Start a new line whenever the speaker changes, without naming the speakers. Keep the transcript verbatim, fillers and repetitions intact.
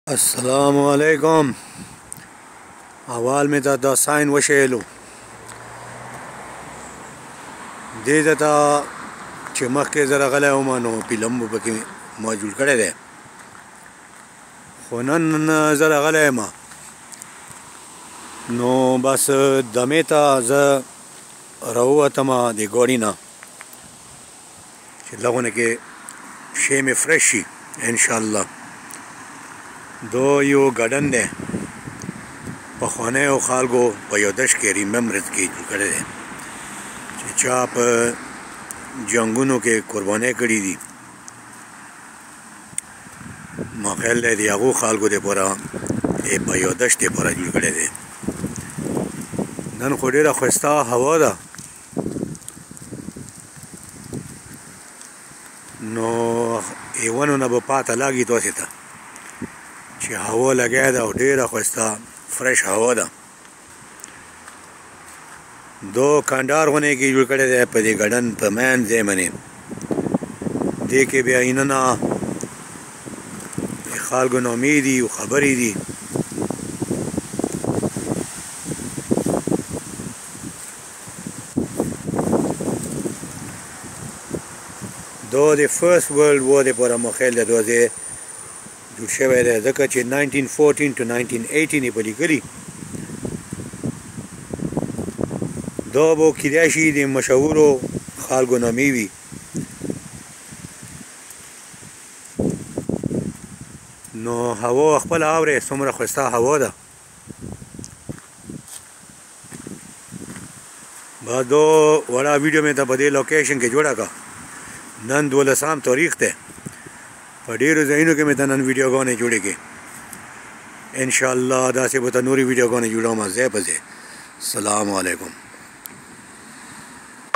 अस्सलामुअलैकुम। अवाल में ता दा साइन वशेलू दे ता چې مخکې زه راغلی وم نو فلم به پکې ما جوړ کړی دی، خو نن زه راغلی یم نو بس دمې ته زه راووتم د ګاډي نه چې لغونه کې شی مې فرش شي انشاءالله. دا یو ګاډن دی پخوانیو خلکو په یادښت کې ریممبرنس کې جوړ کړی دی چې چا په جنگونو کې قربانۍ کړي دي. ما خیال دی د هغو خلکو دپاره په یادښت دپاره جوړ کړی دی. نن خو ډېره ښایسته هوا ده نو ایوانو نه به پاته لګي تاسې ته چې هوا لګیا ده او ډېره ښایسته فرش هوا ده. دو کندهار غونې کې جوړ کړی دی په دې ګډن په مین ځای باندې. دې کې بیا اینه د خلکو نامې دي او خبرې دي. دا د فرست ورلډ وار دپاره ما خیال دی دا ځای جوړ شوی دی ځکه چې ناینټین فورټین ټو ناینټین ایټین یې په لیکلي. دا به کیدای شي د مشهورو خلکو نامې وي. نو هوا خپله اورئ څومره ښایسته هوا ده. بس دا وړه ویډیو مې ته په دې لوکیشن کې جوړه کړه. نن دولسم تاریخ دی. په ډېرو ځایونو کې مې ته نن ویډیوګانې جوړې کړې. انشاءالله داسې به ته نورې ویډیوګانې جوړوم ځای په ځای. السلام علیکم.